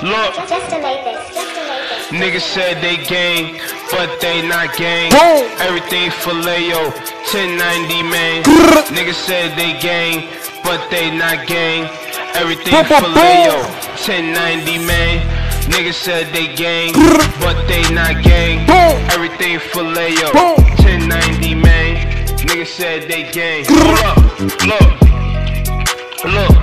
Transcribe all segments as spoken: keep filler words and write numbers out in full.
Look, Just to make this, just to make this. niggas said they gang, but they not gang. Boom. Everything Filet-O, ten ninety man. Niggas said they gang, but they not gang. Everything Boom, boom, Filet-O, ten ninety man. Niggas said they gang, but they not gang. Boom. Everything Filet-O, Boom. ten ninety man. Niggas said they gang. Hold up, look, look,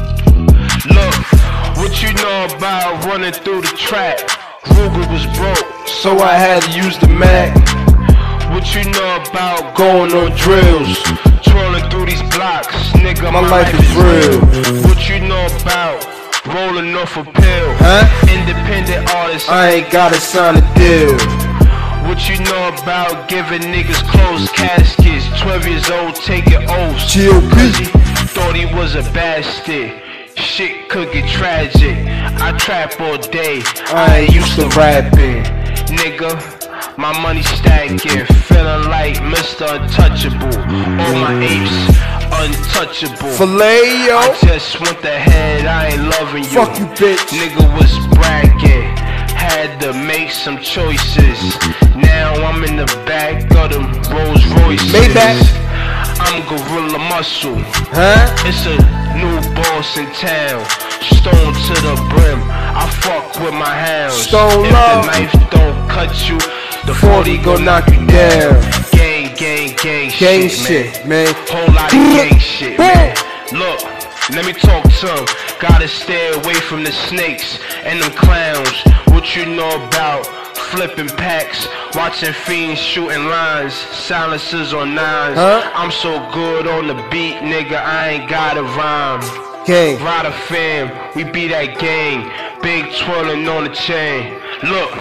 look. What you know about running through the trap? Ruger was broke, so I had to use the Mac. What you know about going on drills? Twirling through these blocks, nigga, my, My life is real. What you know about rolling off a pill? Huh? Independent artist, I ain't gotta sign a deal. what you know about giving niggas closed caskets? Twelve years old taking oaths, G O P. cause he thought he was a bastard. Shit could get tragic. I trap all day, I ain't used to rapping. nigga. My money stacking, feeling like Mister Untouchable. All my apes untouchable. Filet-O. I just want the head, I ain't loving you. Fuck you, bitch. Nigga was bragging, had to make some choices. Now I'm in the back of them Rolls Royces. Maybach. I'm Gorilla Muscle. Huh? It's a new boss in town. Stone to the brim. I fuck with my hounds. Stone if love. the knife don't cut you, the forty gon' knock you down. Gang, gang, gang, Gang shit, shit, man. Whole lot of gang shit, man. Look, let me talk to him. Gotta stay away from the snakes and them clowns. What you know about flipping packs, watching fiends shooting lines, silencers on nines. Huh? I'm so good on the beat, nigga, I ain't gotta rhyme. Gang. Rider fam, we be that gang. Big twirling on the chain. Look,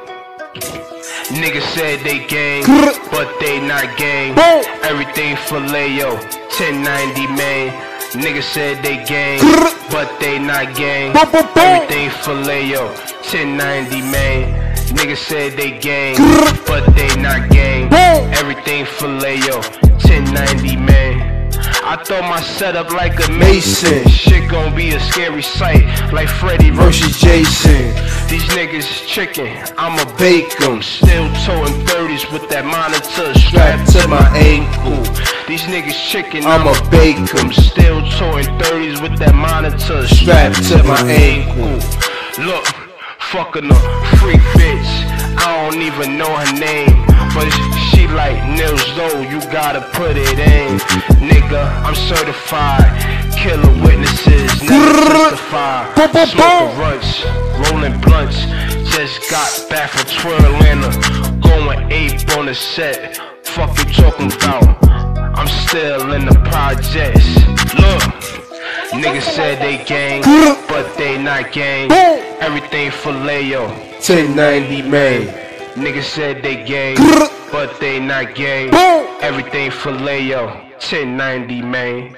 niggas said they gang, but they not gang. Boom. Everything Filet-O, ten ninety man. Niggas said they gang, but they not gang. Boom, boom, boom. Everything Filet-O, ten ninety man. Niggas said they gang, but they not gang. Boom. Everything Filet-O, ten ninety man. I throw my setup like a Mason. Shit gon' be a scary sight, like Freddy Versus Jason. These niggas chicken, I'ma bake 'em. Still toting thirties with that monitor strapped to my ankle. These niggas chicken, I'ma bake 'em. Still toting thirties with that monitor strapped to my ankle. Look, fucking a freak bitch, I don't even know her name, but she like Nils though, you gotta put it in. Nigga, I'm certified, killer witnesses, never testify. Smoking runs, rolling blunts, just got back from twirling, going ape on the set. Fuck you talking about? I'm still in the projects. Look, niggas said they gang, but they not gang. Everything Filet-O, ten ninety man. niggas said they gang, but they not gang. Everything Filet-O, ten ninety man.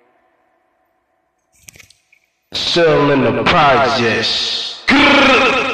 Still in the projects.